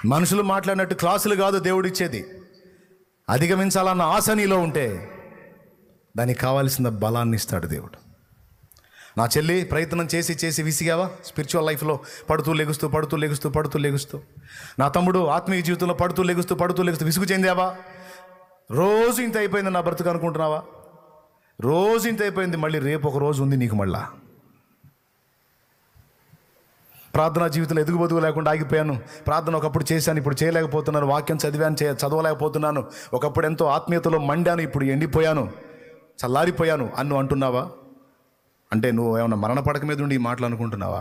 మనుషులు మాట్లాడినట్టు క్లాసులు కాదు దేవుడిచ్చేది. అధిగమించాలన్న ఆశ నీలో ఉంటే దానికి కావాల్సిన బలాన్ని ఇస్తాడు దేవుడు. నా చెల్లి, ప్రయత్నం చేసి చేసి విసిగావా? స్పిరిచువల్ లైఫ్లో పడుతూ లెగుస్తూ. నా తమ్ముడు, ఆత్మీయ జీవితంలో పడుతూ లెగుస్తూ విసుగు చెందావా? రోజు ఇంత అయిపోయింది నా బ్రతుకు అనుకుంటున్నావా? రోజు ఇంత అయిపోయింది, మళ్ళీ రేపు ఒక రోజు ఉంది నీకు. మళ్ళా ప్రార్థనా జీవితంలో ఎదుగుబదుగు లేకుండా ఆగిపోయాను. ప్రార్థన ఒకప్పుడు చేశాను, ఇప్పుడు చేయలేకపోతున్నాను. వాక్యం చదవలేకపోతున్నాను. ఒకప్పుడు ఎంతో ఆత్మీయతలో మండాను, ఇప్పుడు ఎండిపోయాను, చల్లారిపోయాను అన్ను అంటున్నావా? అంటే నువ్వు ఏమన్నా మరణ పడక మీద ఉండి ఈ మాటలు అనుకుంటున్నావా?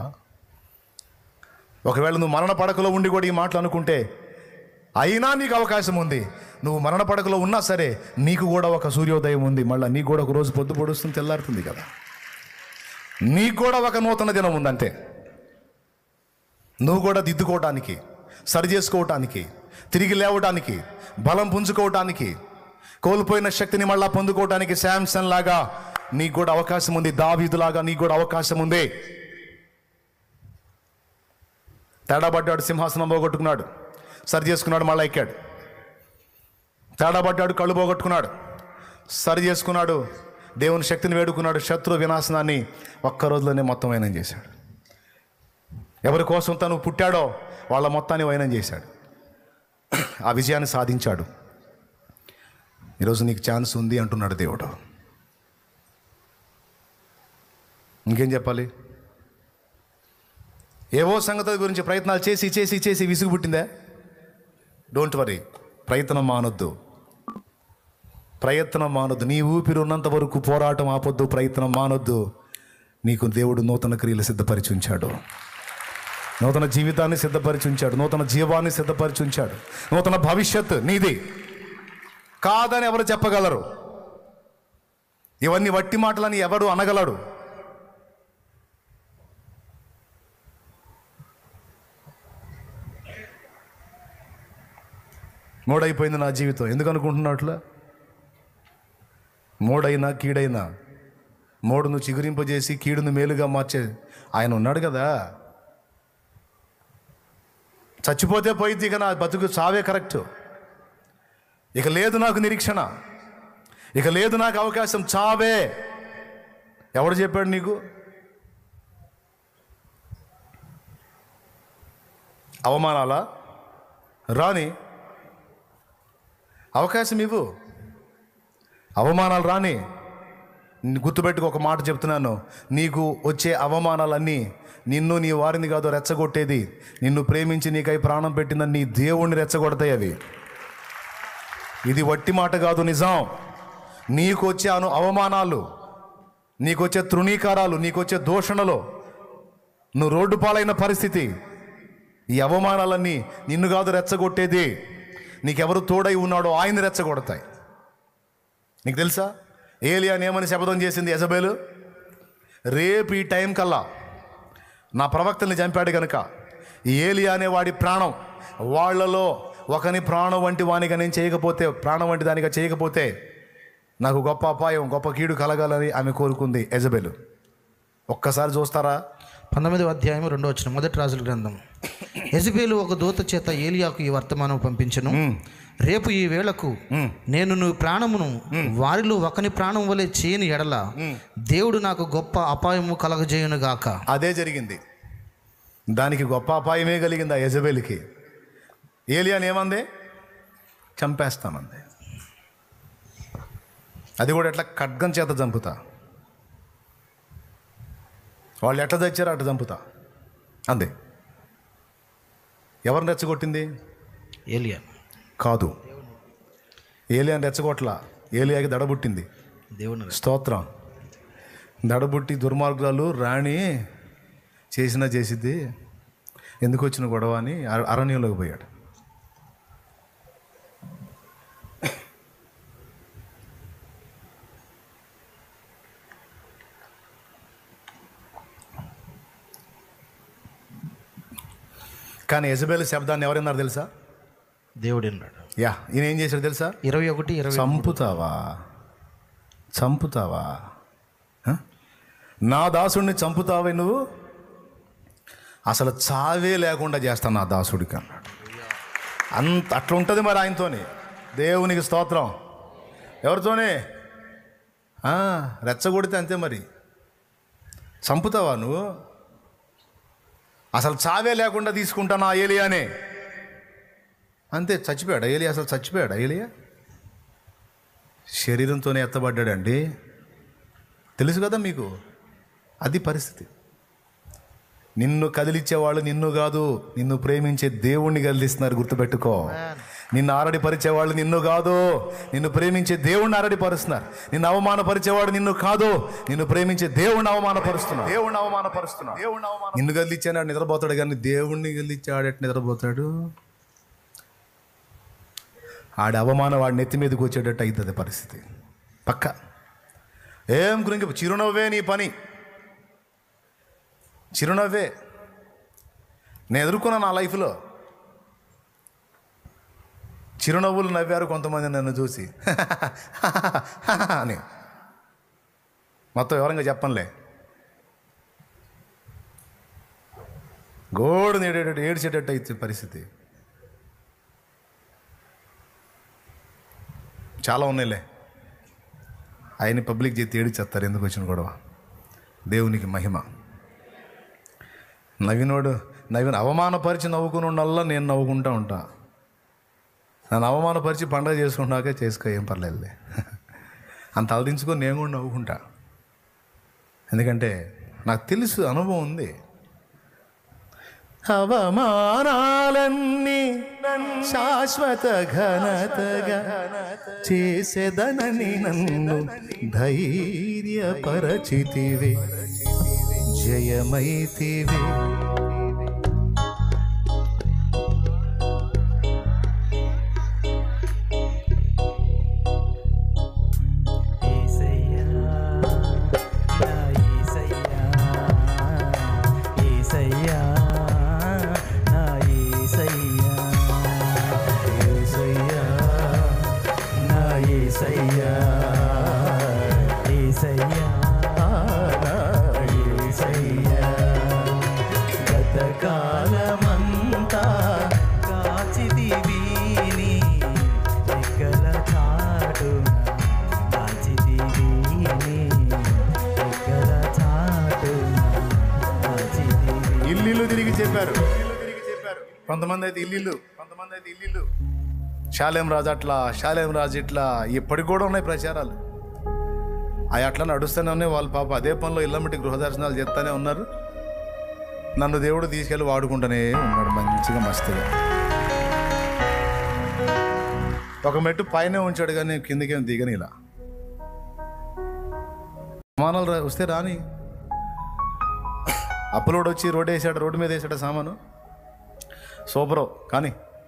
ఒకవేళ నువ్వు మరణ పడకలో ఉండి కూడా ఈ మాటలు అనుకుంటే అయినా నీకు అవకాశం ఉంది. నువ్వు మరణ పడకలో ఉన్నా సరే నీకు కూడా ఒక సూర్యోదయం ఉంది. మళ్ళీ నీకు కూడా ఒక రోజు పొద్దు పొడుస్తుంది, తెల్లారుతుంది కదా. నీకు కూడా ఒక నూతన దినం ఉందంటే నువ్వు కూడా దిద్దుకోవటానికి, సరి చేసుకోవటానికి, తిరిగి లేవటానికి, బలం పుంజుకోవటానికి, కోల్పోయిన శక్తిని మళ్ళా పొందుకోవటానికి శాంసన్ లాగా నీకు కూడా అవకాశం ఉంది. దావీదులాగా నీకు కూడా అవకాశం ఉంది. తేడాబడ్డాడు, సింహాసనం పోగొట్టుకున్నాడు, సరి చేసుకున్నాడు, మళ్ళీ ఎక్కాడు. తేడాబడ్డాడు, కళ్ళు పోగొట్టుకున్నాడు, సరి చేసుకున్నాడు, దేవుని శక్తిని వేడుకున్నాడు. శత్రు వినాశనాన్ని ఒక్క రోజులోనే మొత్తం వైనం చేశాడు. ఎవరి కోసం తను పుట్టాడో వాళ్ళ మొత్తాన్ని వైనం చేశాడు. ఆ విజయాన్ని సాధించాడు. ఈరోజు నీకు ఛాన్స్ ఉంది అంటున్నాడు దేవుడు. ఇంకేం చెప్పాలి? ఏవో సంగతుల గురించి ప్రయత్నాలు చేసి చేసి చేసి విసుగు పుట్టిందా? డోంట్ వరీ, ప్రయత్నం మానొద్దు. నీ ఊపిరి ఉన్నంత వరకు పోరాటం ఆపొద్దు, ప్రయత్నం మానొద్దు. నీకు దేవుడు నూతన క్రియలు సిద్ధపరిచి ఉంచాడు, నూతన జీవితాన్ని సిద్ధపరిచి ఉంచాడు, నూతన జీవాన్ని సిద్ధపరిచి ఉంచాడు. నూతన భవిష్యత్తు నీది కాదని ఎవరు చెప్పగలరు? ఇవన్నీ వట్టి మాటలని ఎవడు అనగలడు? మోడైపోయింది నా జీవితం ఎందుకు అనుకుంటున్నట్లా? మోడైనా కీడైనా మోడును చిగురింపజేసి కీడును మేలుగా మార్చే ఆయన ఉన్నాడు కదా. చచ్చిపోతే పోయింది, ఇక నా బతుకు చావే కరెక్ట్. ఇక లేదు నాకు నిరీక్షణ, ఇక లేదు నాకు అవకాశం, చావే. ఎవడు చెప్పాడు నీకు? అవమానాలా? రాని, అవకాశం ఇవ్వు. అవమానాలు రాని. గుర్తుపెట్టుకు ఒక మాట చెప్తున్నాను, నీకు వచ్చే అవమానాలన్నీ నిన్ను నీ వారిని కాదు రెచ్చగొట్టేది, నిన్ను ప్రేమించి నీకై ప్రాణం పెట్టిన నీ దేవుణ్ణి రెచ్చగొడతాయి అవి. ఇది వట్టి మాట కాదు, నిజం. నీకు వచ్చే అవమానాలు, నీకొచ్చే తృణీకారాలు, నీకొచ్చే దూషణలు, నువ్వు రోడ్డు పాలైన పరిస్థితి, ఈ అవమానాలన్నీ నిన్ను కాదు రెచ్చగొట్టేది, నీకెవరు తోడై ఉన్నాడో ఆయన్ని రెచ్చగొడతాయి. నీకు తెలుసా ఏలియాని ఏమని శపథం చేసింది యెజబెలు? రేపు ఈ టైం కల్లా నా ప్రవక్తల్ని చంపాడు కనుక ఈ ఏలియా అనే వాడి ప్రాణం వాళ్ళలో ఒకని ప్రాణం వంటి వానిగా నేను చేయకపోతే, ప్రాణం వంటి దానిగా చేయకపోతే నాకు గొప్ప అపాయం, గొప్ప కీడు కలగాలని ఆమె కోరుకుంది యెజబెలు. ఒక్కసారి చూస్తారా? 19వ అధ్యాయం 2వ వచనం, మొదటి రాజుల గ్రంథం. యెజబెలు ఒక దూత చేత ఏలియాకు ఈ వర్తమానం పంపించెను. రేపు ఈ వేళకు నేను నీ ప్రాణమును వారిలో ఒకని ప్రాణం వలె చేయని ఎడల దేవుడు నాకు గొప్ప అపాయము కలగజేయును గాక. అదే జరిగింది. దానికి గొప్ప అపాయమే కలిగింది ఆ యెజబెలుకి. ఏలియాని ఏమంది? చంపేస్తామంది. అది కూడా ఎట్లా? ఖడ్గం చేత చంపుతా. వాళ్ళు ఎట్లా తెచ్చారో అట్లా చంపుతా అందే. ఎవరిని రెచ్చగొట్టింది? ఏలియా కాదు, ఏలియాని రెచ్చగొట్టలా. ఏలియాకి దడబుట్టింది. దేవుని స్తోత్రం. దడబుట్టి దుర్మార్గురాలు రాణి చేసినా చేసిద్ది, ఎందుకు వచ్చిన గొడవ అని అరణ్యంలోకి పోయాడు. కానీ యెజబెలు శబ్దాన్ని ఎవరన్నారు తెలుసా? దేవుడు అన్నాడు. ఈయన ఏం చేశాడు తెలుసా? 21:20 చంపుతావా? నా దాసుడిని చంపుతావే నువ్వు? అసలు చావే లేకుండా చేస్తాను నా దాసుడికి అన్నాడు. అట్లా ఉంటుంది మరి ఆయనతోని. దేవునికి స్తోత్రం. ఎవరితోనే? రెచ్చగొడితే అంతే మరి. చంపుతావా నువ్వు? అసలు చావే లేకుండా తీసుకుంటాను ఆ ఏలియానే. అంతే, చచ్చిపోయాడు ఏలియా. అసలు చచ్చిపోయాడు ఏలియా. శరీరంతోనే ఎత్తబడ్డాడండి. తెలుసు కదా మీకు. అది పరిస్థితి. నిన్ను కదిలిచ్చేవాళ్ళు నిన్ను కాదు, నిన్ను ప్రేమించే దేవుణ్ణి కదిలిస్తున్నారు. గుర్తుపెట్టుకో. నిన్ను ఆరడిపరిచేవాళ్ళు నిన్ను కాదు, నిన్ను ప్రేమించే దేవుణ్ణి ఆరడిపరుస్తున్నారు. నిన్ను అవమానపరిచేవాడు నిన్ను కాదు, నిన్ను ప్రేమించే దేవుణ్ణి అవమానపరుస్తున్నాడు. నిన్ను కదిలిచ్చాడు నిద్రపోతాడు, కానీ దేవుణ్ణి కదిలిచ్చాడు ఎట్లా నిద్రపోతాడు? ఆడి అవమానం వాడి నెత్తి మీదకి వచ్చేటట్టు అవుతుంది పరిస్థితి పక్క. ఏం గురించి చిరునవ్వే నీ పని, చిరునవ్వే. నేను ఎదుర్కొన్నా నా లైఫ్లో. చిరునవ్వులు నవ్వారు కొంతమంది నన్ను చూసి అని. మొత్తం వివరంగా చెప్పనులే. గోడు ఏడ్చేటట్టు అయితే పరిస్థితి చాలా ఉన్నాయిలే. ఆయన్ని పబ్లిక్ చేతి ఏడిచేస్తారు. ఎందుకు వచ్చిన గొడవ? దేవునికి మహిమ. నవ్విన అవమానపరిచి నవ్వుకుని ఉండల్లా నేను నవ్వుకుంటా ఉంటా. నన్ను అవమానపరిచి పండుగ చేసుకుంటాకే చేసుకో, ఏం పర్లేదులే. అంత తలదించుకొని నేను కూడా నవ్వుకుంటా. ఎందుకంటే నాకు తెలుసు, అనుభవం ఉంది. అవమానాలన్నీ శాశ్వత ఘనతగా చేసేదనని నన్ను ధైర్యపరచితివే, జయమైతివే. ఇల్లు తిరిగి చెప్పారు కొంతమంది అయితే ఇల్లు, కొంతమంది అయితే ఇల్లు. శాలేం రాజు అట్లా, శాలేం రాజు ఇట్లా, ఇప్పటికి కూడా ఉన్నాయి ప్రచారాలు. అవి అట్లా నడుస్తూనే ఉన్నాయి. వాళ్ళ పాప అదే పనిలో ఇళ్ళమిటి గృహ దర్శనాలు చేస్తూనే ఉన్నారు. నన్ను దేవుడు తీసుకెళ్ళి వాడుకుంటూనే ఉన్నాడు మంచిగా మస్తుగా. ఒక మెట్టు పైనే ఉంచాడు కానీ కిందకేం దిగని. ఇలా సామానాలు వస్తే రాని. అప్లోడ్ వచ్చి రోడ్డు మీద వేసాడు సామాను. సూపరో కానీ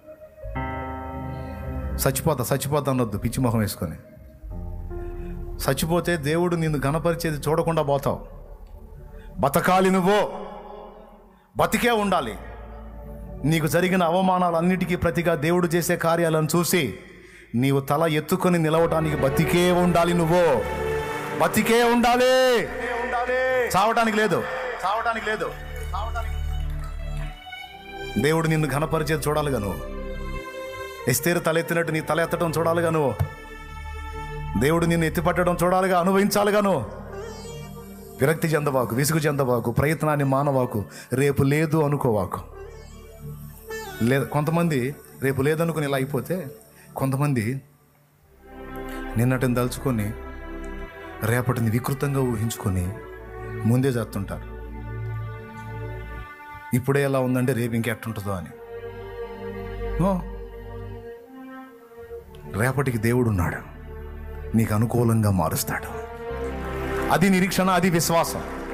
చచ్చిపోతా అనొద్దు పిచ్చి మొహం వేసుకొని. చచ్చిపోతే దేవుడు నిన్ను ఘనపరిచేది చూడకుండా పోతావు. బతకాలి, నువ్వు బతికే ఉండాలి. నీకు జరిగిన అవమానాలన్నిటికీ ప్రతిగా దేవుడు చేసే కార్యాలను చూసి నీవు తల ఎత్తుకొని నిలవటానికి బతికే ఉండాలి. నువ్వు బతికే ఉండాలి, చావటానికి లేదు. దేవుడు నిన్ను ఘనపరిచేది చూడాలిగా నువ్వు. ఎస్తేరు తల ఎత్తినట్టు నీ తల ఎత్తడం చూడాలిగా నువ్వు. దేవుడు నిన్ను ఎత్తిపట్టడం చూడాలిగా, అనుభవించాలిగా నువ్వు. విరక్తి చెందవాకు, విసుగు చెందవాకు, ప్రయత్నాన్ని మానవాకు, రేపు లేదు అనుకోవాకు. కొంతమంది రేపు లేదనుకుని ఇలా అయిపోతే, కొంతమంది నిన్నటిని తలుచుకొని రేపటిని వికృతంగా ఊహించుకొని ముందే చేస్తుంటారు. ఇప్పుడే ఎలా ఉందంటే రేపు ఇంకెట్టుంటుందో అని. రేపటికి దేవుడు ఉన్నాడు, నీకు అనుకూలంగా మారుస్తాడు. అది నిరీక్షణ, అది విశ్వాసం.